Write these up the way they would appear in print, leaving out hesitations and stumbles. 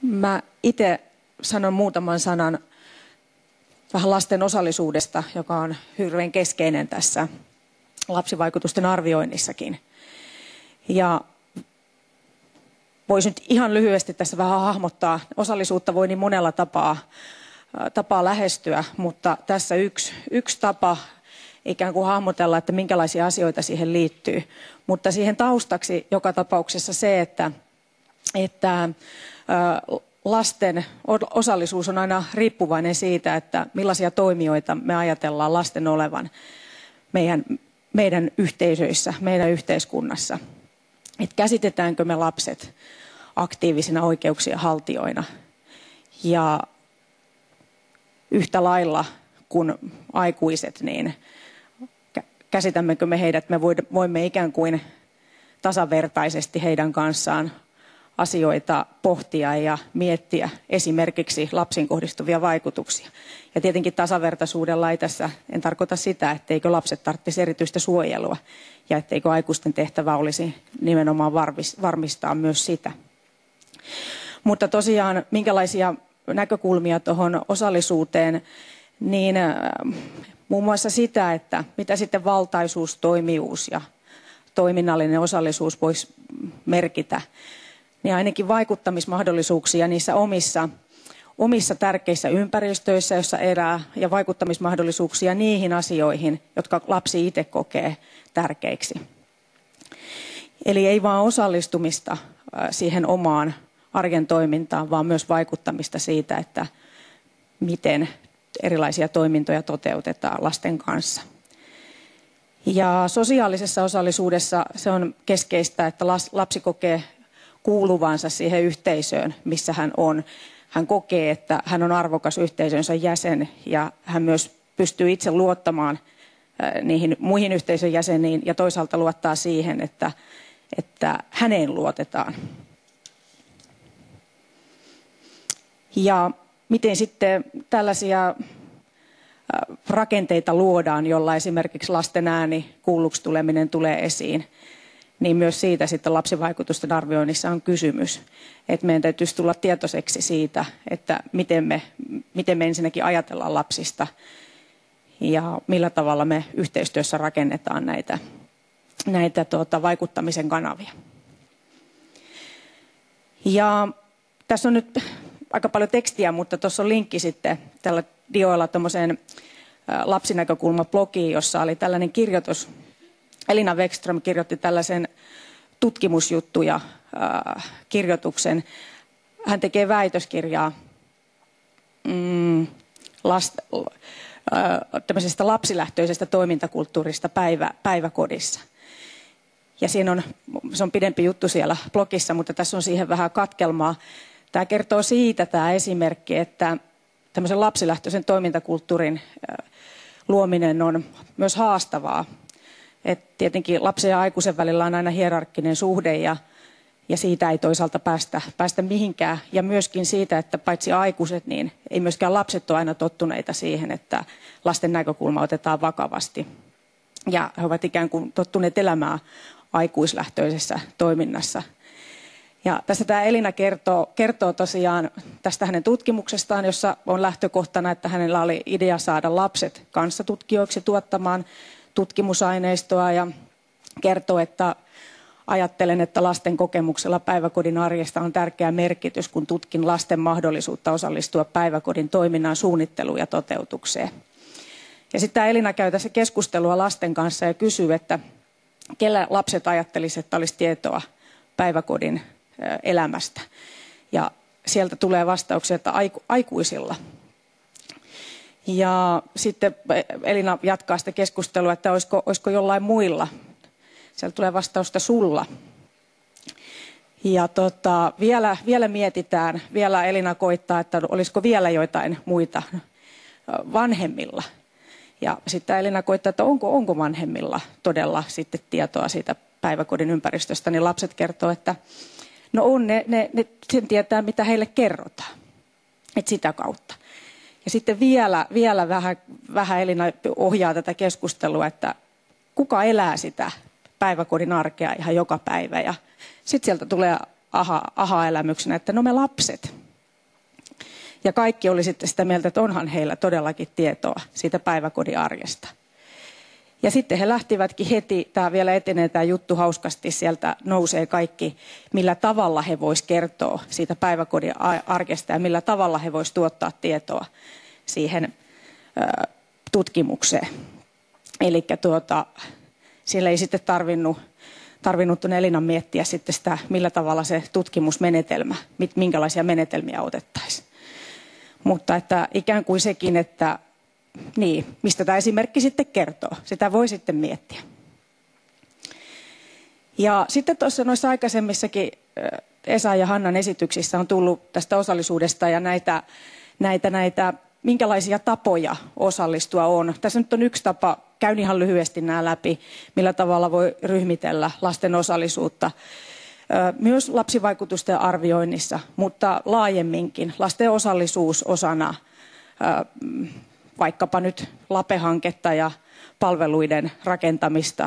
Mä itse sanon muutaman sanan vähän lasten osallisuudesta, joka on hirveän keskeinen tässä lapsivaikutusten arvioinnissakin. Ja voisin nyt ihan lyhyesti tässä vähän hahmottaa. Osallisuutta voi niin monella tapaa lähestyä, mutta tässä yksi tapa ikään kuin hahmotella, että minkälaisia asioita siihen liittyy. Mutta siihen taustaksi joka tapauksessa se, että lasten osallisuus on aina riippuvainen siitä, että millaisia toimijoita me ajatellaan lasten olevan meidän yhteisöissä, meidän yhteiskunnassa. Että käsitetäänkö me lapset aktiivisina oikeuksien haltijoina ja yhtä lailla kuin aikuiset, niin käsitämmekö me heidät, me voimme ikään kuin tasavertaisesti heidän kanssaan asioita pohtia ja miettiä esimerkiksi lapsiin kohdistuvia vaikutuksia. Ja tietenkin tasavertaisuudella ei tässä, en tarkoita sitä, etteikö lapset tarvitsisi erityistä suojelua ja etteikö aikuisten tehtävä olisi nimenomaan varmistaa myös sitä. Mutta tosiaan, minkälaisia näkökulmia tuohon osallisuuteen, niin muun muassa sitä, että mitä sitten valtaisuus, toimijuus ja toiminnallinen osallisuus voisi merkitä, niin ainakin vaikuttamismahdollisuuksia niissä omissa tärkeissä ympäristöissä, joissa elää, ja vaikuttamismahdollisuuksia niihin asioihin, jotka lapsi itse kokee tärkeiksi. Eli ei vaan osallistumista siihen omaan arjen toimintaan, vaan myös vaikuttamista siitä, että miten erilaisia toimintoja toteutetaan lasten kanssa. Ja sosiaalisessa osallisuudessa se on keskeistä, että lapsi kokee kuuluvansa siihen yhteisöön, missä hän on. Hän kokee, että hän on arvokas yhteisönsä jäsen ja hän myös pystyy itse luottamaan niihin muihin yhteisön jäseniin ja toisaalta luottaa siihen, että häneen luotetaan. Ja miten sitten tällaisia rakenteita luodaan, jolla esimerkiksi lasten ääni kuulluksi tuleminen tulee esiin, niin myös siitä sitten lapsivaikutusten arvioinnissa on kysymys. Että meidän täytyisi tulla tietoiseksi siitä, että miten me ensinnäkin ajatellaan lapsista ja millä tavalla me yhteistyössä rakennetaan näitä vaikuttamisen kanavia. Ja tässä on nyt aika paljon tekstiä, mutta tuossa on linkki sitten tällä dioilla tuommoiseen lapsinäkökulma-blogiin, jossa oli tällainen kirjoitus. Elina Wexström kirjoitti tällaisen tutkimusjuttuja kirjoituksen. Hän tekee väitöskirjaa tämmöisestä lapsilähtöisestä toimintakulttuurista päiväkodissa. Ja se on pidempi juttu siellä blogissa, mutta tässä on siihen vähän katkelmaa. Tämä kertoo siitä, tämä esimerkki, että tämmöisen lapsilähtöisen toimintakulttuurin luominen on myös haastavaa. Et tietenkin lapsen ja aikuisen välillä on aina hierarkkinen suhde ja siitä ei toisaalta päästä mihinkään. Ja myöskin siitä, että paitsi aikuiset, niin ei myöskään lapset ole aina tottuneita siihen, että lasten näkökulma otetaan vakavasti. Ja he ovat ikään kuin tottuneet elämään aikuislähtöisessä toiminnassa. Ja tässä tämä Elina kertoo tosiaan tästä hänen tutkimuksestaan, jossa on lähtökohtana, että hänellä oli idea saada lapset kanssatutkijoiksi tuottamaan tutkimusaineistoa ja kertoo, että ajattelen, että lasten kokemuksella päiväkodin arjesta on tärkeä merkitys, kun tutkin lasten mahdollisuutta osallistua päiväkodin toiminnan suunnitteluun ja toteutukseen. Ja sitten Elina käy tässä keskustelua lasten kanssa ja kysyy, että kellä lapset ajattelisivat, että olisi tietoa päiväkodin elämästä. Ja sieltä tulee vastauksia, että aikuisilla. Ja sitten Elina jatkaa sitä keskustelua, että olisiko jollain muilla. Sieltä tulee vastausta sulla. Ja vielä mietitään, vielä Elina koittaa, että olisiko vielä joitain muita vanhemmilla. Ja sitten Elina koittaa, että onko vanhemmilla todella sitten tietoa siitä päiväkodin ympäristöstä. Niin lapset kertoo, että no on, ne sen tietää, mitä heille kerrotaan. Että sitä kautta. Ja sitten vielä vähän Elina ohjaa tätä keskustelua, että kuka elää sitä päiväkodin arkea ihan joka päivä. Ja sitten sieltä tulee aha-elämyksenä, että no me lapset. Ja kaikki oli sitten sitä mieltä, että onhan heillä todellakin tietoa siitä päiväkodin arjesta. Ja sitten he lähtivätkin heti, tämä vielä etenee tämä juttu hauskasti, sieltä nousee kaikki, millä tavalla he vois kertoa siitä päiväkodin arjesta ja millä tavalla he vois tuottaa tietoa siihen tutkimukseen. Eli siellä ei sitten tarvinnut tuonne Elinan miettiä sitten sitä, millä tavalla se tutkimusmenetelmä, minkälaisia menetelmiä otettaisiin. Mutta että ikään kuin sekin, että niin, mistä tämä esimerkki sitten kertoo, sitä voi sitten miettiä. Ja sitten tuossa noissa aikaisemmissakin Esa ja Hannan esityksissä on tullut tästä osallisuudesta ja näitä minkälaisia tapoja osallistua on. Tässä nyt on yksi tapa, käyn ihan lyhyesti nämä läpi, millä tavalla voi ryhmitellä lasten osallisuutta. Myös lapsivaikutusten arvioinnissa, mutta laajemminkin lasten osallisuus osana vaikkapa nyt LAPE-hanketta ja palveluiden rakentamista,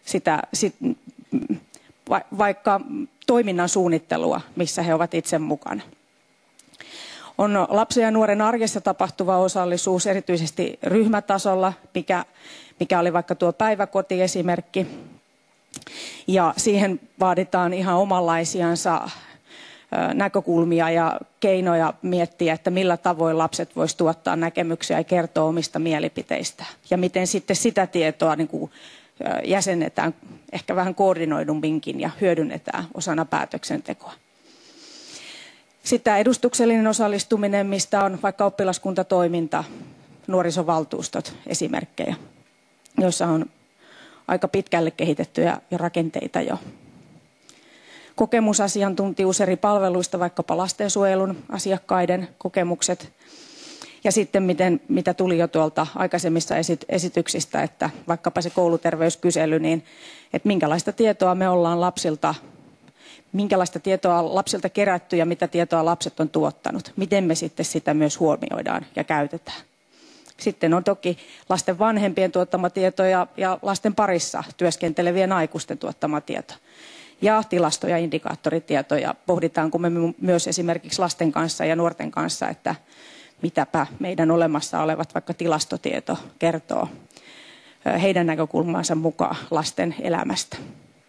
vaikka toiminnan suunnittelua, missä he ovat itse mukana. On lapsen ja nuoren arjessa tapahtuva osallisuus, erityisesti ryhmätasolla, mikä oli vaikka tuo päiväkotiesimerkki. Ja siihen vaaditaan ihan omanlaisiansa näkökulmia ja keinoja miettiä, että millä tavoin lapset voisivat tuottaa näkemyksiä ja kertoa omista mielipiteistä. Ja miten sitten sitä tietoa niin kuin jäsennetään ehkä vähän koordinoidumminkin ja hyödynnetään osana päätöksentekoa. Sitten edustuksellinen osallistuminen, mistä on vaikka oppilaskuntatoiminta, nuorisovaltuustot esimerkkejä, joissa on aika pitkälle kehitettyjä rakenteita jo. Kokemusasiantuntijuus eri palveluista, vaikkapa lastensuojelun asiakkaiden kokemukset. Ja sitten mitä tuli jo tuolta aikaisemmista esityksistä, että vaikkapa se kouluterveyskysely, niin että minkälaista tietoa me ollaan minkälaista tietoa lapsilta kerätty ja mitä tietoa lapset on tuottanut. Miten me sitten sitä myös huomioidaan ja käytetään. Sitten on toki lasten vanhempien tuottama tieto ja lasten parissa työskentelevien aikuisten tuottama tieto. Ja tilasto- ja indikaattoritietoja pohditaanko me myös esimerkiksi lasten kanssa ja nuorten kanssa, että mitäpä meidän olemassa olevat vaikka tilastotieto kertoo heidän näkökulmansa mukaan lasten elämästä.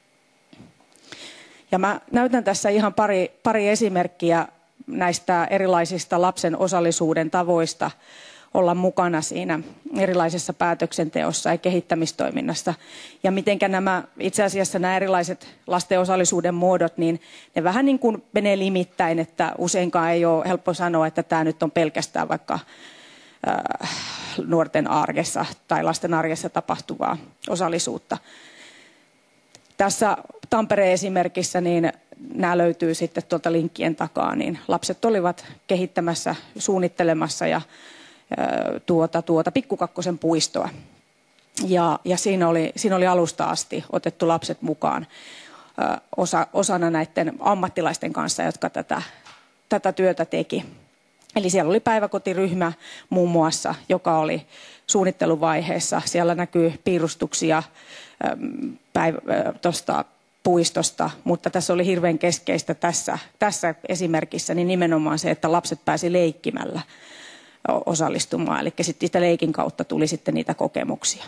Ja mä näytän tässä ihan pari esimerkkiä näistä erilaisista lapsen osallisuuden tavoista olla mukana siinä erilaisessa päätöksenteossa ja kehittämistoiminnassa. Ja mitenkä itse asiassa nämä erilaiset lasten osallisuuden muodot, niin ne vähän niin kuin menee limittäin, että useinkaan ei ole helppo sanoa, että tämä nyt on pelkästään vaikka nuorten arjessa tai lasten arjessa tapahtuvaa osallisuutta. Tässä Tampereen esimerkissä niin nämä löytyy sitten tuolta linkkien takaa, niin lapset olivat kehittämässä, suunnittelemassa ja Pikkukakkosen puistoa. Ja siinä oli alusta asti otettu lapset mukaan osana näiden ammattilaisten kanssa, jotka tätä työtä teki. Eli siellä oli päiväkotiryhmä muun muassa, joka oli suunnitteluvaiheessa. Siellä näkyy piirustuksia tuosta puistosta, mutta tässä oli hirveän keskeistä tässä esimerkissä niin nimenomaan se, että lapset pääsi leikkimällä osallistumaan. Eli sitten leikin kautta tuli sitten niitä kokemuksia.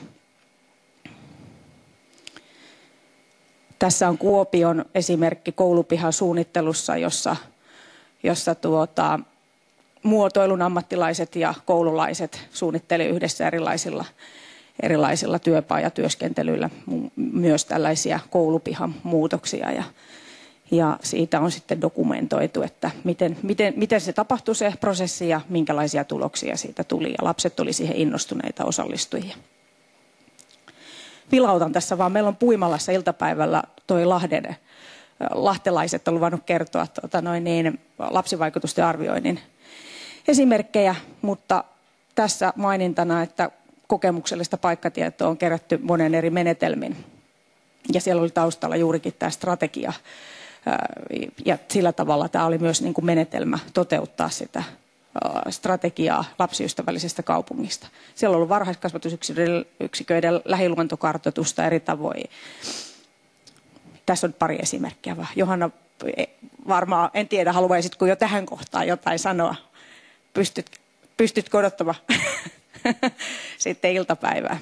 Tässä on Kuopion esimerkki koulupihasuunnittelussa, jossa muotoilun ammattilaiset ja koululaiset suunnittelivat yhdessä erilaisilla työpajatyöskentelyillä myös tällaisia koulupihan muutoksia. Ja siitä on sitten dokumentoitu, että miten se tapahtui se prosessi ja minkälaisia tuloksia siitä tuli. Ja lapset oli siihen innostuneita osallistujia. Vilautan tässä vaan, meillä on Puimalassa iltapäivällä toi lahtelaiset on luvannut kertoa lapsivaikutusten arvioinnin esimerkkejä, mutta tässä mainintana, että kokemuksellista paikkatietoa on kerätty monen eri menetelmin. Ja siellä oli taustalla juurikin tämä strategia. Ja sillä tavalla tämä oli myös niin kuin menetelmä toteuttaa sitä strategiaa lapsiystävällisestä kaupungista. Siellä on ollut varhaiskasvatusyksiköiden lähiluontokartoitusta eri tavoin. Tässä on pari esimerkkiä. Johanna, varmaan, en tiedä, haluaisitko jo tähän kohtaan jotain sanoa? pystytkö odottamaan sitten iltapäivää.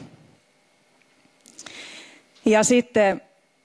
Ja sitten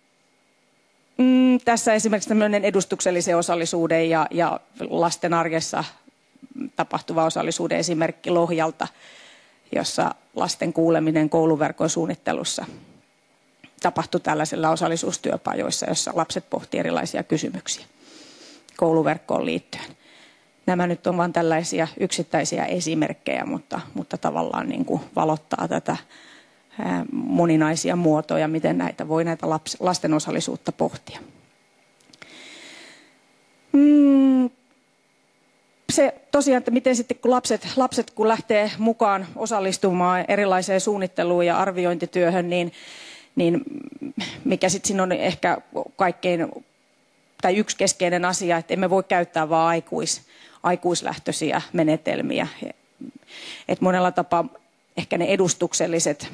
tässä esimerkiksi tämmöinen edustuksellisen osallisuuden ja lasten arjessa tapahtuva osallisuuden esimerkki Lohjalta, jossa lasten kuuleminen kouluverkon suunnittelussa tapahtui tällaisilla osallisuustyöpajoissa, jossa lapset pohtivat erilaisia kysymyksiä kouluverkkoon liittyen. Nämä nyt on vain tällaisia yksittäisiä esimerkkejä, mutta tavallaan niin kuin valottaa tätä moninaisia muotoja, miten näitä lasten osallisuutta pohtia. Se tosiaan, että miten sitten kun lapset kun lähtee mukaan osallistumaan erilaiseen suunnitteluun ja arviointityöhön, niin mikä sitten siinä on ehkä kaikkein tai yksi keskeinen asia, että emme voi käyttää vain aikuislähtöisiä menetelmiä. Et monella tapaa ehkä ne edustukselliset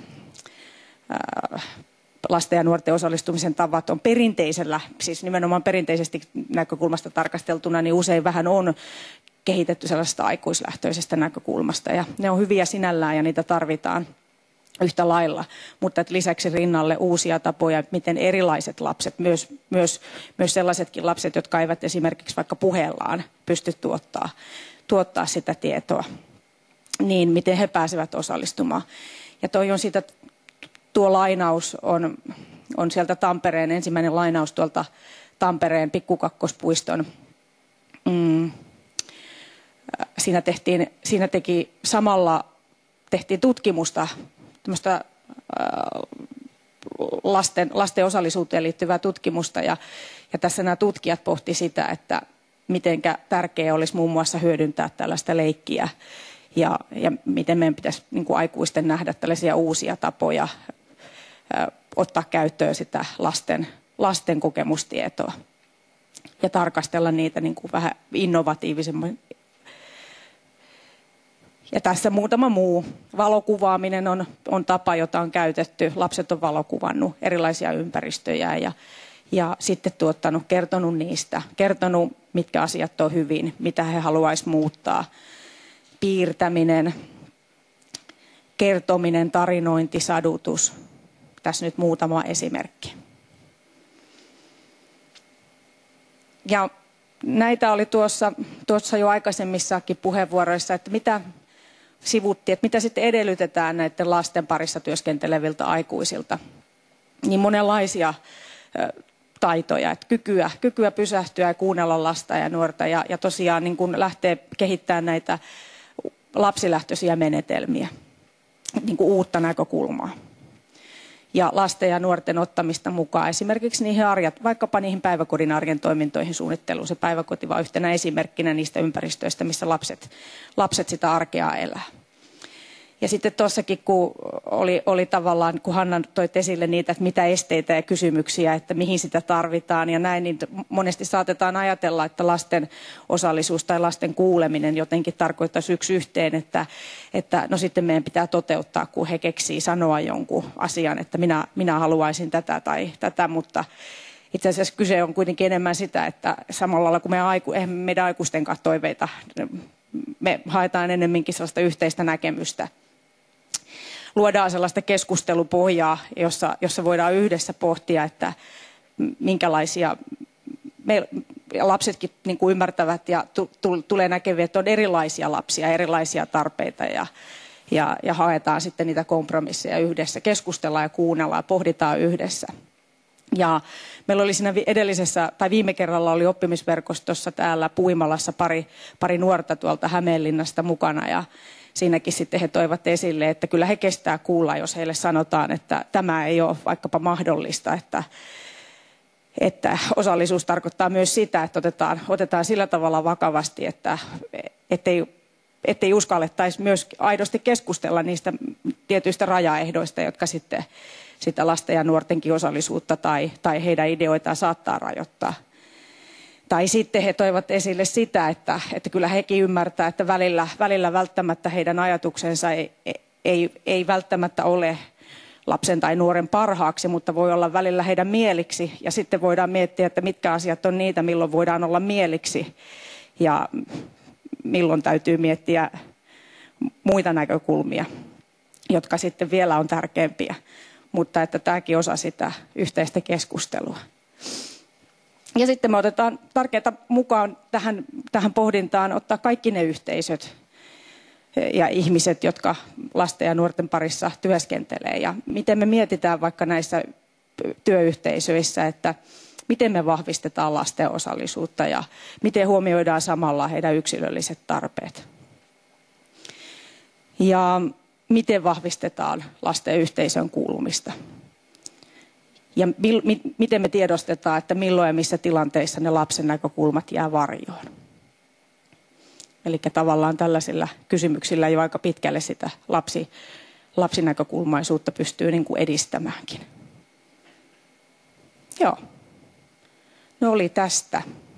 lasten ja nuorten osallistumisen tavat on perinteisellä, siis nimenomaan perinteisesti näkökulmasta tarkasteltuna, niin usein vähän on kehitetty sellaisesta aikuislähtöisestä näkökulmasta. Ja ne on hyviä sinällään ja niitä tarvitaan yhtä lailla, mutta lisäksi rinnalle uusia tapoja, miten erilaiset lapset, myös sellaisetkin lapset, jotka eivät esimerkiksi vaikka puheellaan pysty tuottaa sitä tietoa, niin miten he pääsevät osallistumaan. Ja tuo lainaus on sieltä Tampereen, ensimmäinen lainaus tuolta Tampereen Pikkukakkospuiston. Siinä tehtiin tutkimusta, tämmöistä lasten osallisuuteen liittyvää tutkimusta, ja tässä nämä tutkijat pohti sitä, että mitenkä tärkeää olisi muun muassa hyödyntää tällaista leikkiä ja miten meidän pitäisi niin kuin aikuisten nähdä tällaisia uusia tapoja ottaa käyttöön sitä lasten kokemustietoa ja tarkastella niitä niin kuin vähän innovatiivisemmin. Ja tässä muutama muu. Valokuvaaminen on tapa, jota on käytetty. Lapset on valokuvannut erilaisia ympäristöjä ja sitten kertonut niistä, kertonut mitkä asiat on hyvin, mitä he haluaisivat muuttaa. Piirtäminen, kertominen, tarinointi, sadutus. Tässä nyt muutama esimerkki. Ja näitä oli tuossa jo aikaisemmissakin puheenvuoroissa, että mitä sivuttiin, että mitä sitten edellytetään näiden lasten parissa työskenteleviltä aikuisilta. Niin monenlaisia taitoja, että kykyä pysähtyä ja kuunnella lasta ja nuorta ja tosiaan niin kun lähtee kehittämään näitä lapsilähtöisiä menetelmiä, niin kuin uutta näkökulmaa. Ja lasten ja nuorten ottamista mukaan esimerkiksi vaikkapa niihin päiväkodin arjen toimintoihin suunnitteluun. Se päiväkoti vaan yhtenä esimerkkinä niistä ympäristöistä, missä lapset sitä arkea elää. Ja sitten tuossakin, kun oli tavallaan, kun Hanna toi esille niitä, että mitä esteitä ja kysymyksiä, että mihin sitä tarvitaan ja näin, niin monesti saatetaan ajatella, että lasten osallisuus tai lasten kuuleminen jotenkin tarkoittaisi yksi yhteen, että no sitten meidän pitää toteuttaa, kun he keksii sanoa jonkun asian, että minä haluaisin tätä tai tätä, mutta itse asiassa kyse on kuitenkin enemmän sitä, että samalla lailla kuin meidän aikuisten kanssa toiveita, me haetaan enemmänkin sellaista yhteistä näkemystä. Luodaan sellaista keskustelupohjaa, jossa voidaan yhdessä pohtia, että minkälaisia lapsetkin niin kuin ymmärtävät ja tulee näkeviä, että on erilaisia lapsia, erilaisia tarpeita ja haetaan sitten niitä kompromisseja yhdessä. Keskustellaan ja kuunnellaan ja pohditaan yhdessä. Ja meillä oli siinä viime kerralla oli oppimisverkostossa täällä Puimalassa pari nuorta tuolta Hämeenlinnasta mukana ja siinäkin sitten he toivat esille, että kyllä he kestää kuulla, jos heille sanotaan, että tämä ei ole vaikkapa mahdollista, että osallisuus tarkoittaa myös sitä, että otetaan sillä tavalla vakavasti, ettei uskallettaisi myös aidosti keskustella niistä tietyistä rajaehdoista, jotka sitten sitä lasten ja nuortenkin osallisuutta tai heidän ideoitaan saattaa rajoittaa. Tai sitten he toivat esille sitä, että kyllä hekin ymmärtää, että välillä välttämättä heidän ajatuksensa ei välttämättä ole lapsen tai nuoren parhaaksi, mutta voi olla välillä heidän mieliksi. Ja sitten voidaan miettiä, että mitkä asiat on niitä, milloin voidaan olla mieliksi. Ja milloin täytyy miettiä muita näkökulmia, jotka sitten vielä on tärkeämpiä, mutta että tämäkin osa sitä yhteistä keskustelua. Ja sitten me otetaan tärkeää mukaan tähän pohdintaan ottaa kaikki ne yhteisöt ja ihmiset, jotka lasten ja nuorten parissa työskentelee. Ja miten me mietitään vaikka näissä työyhteisöissä, että miten me vahvistetaan lasten osallisuutta ja miten huomioidaan samalla heidän yksilölliset tarpeet. Ja miten vahvistetaan lasten yhteisön kuulumista. Ja miten me tiedostetaan, että milloin ja missä tilanteissa ne lapsen näkökulmat jää varjoon. Eli tavallaan tällaisilla kysymyksillä jo aika pitkälle sitä lapsinäkökulmaisuutta pystyy niin kuin edistämäänkin. Joo, ne oli tästä.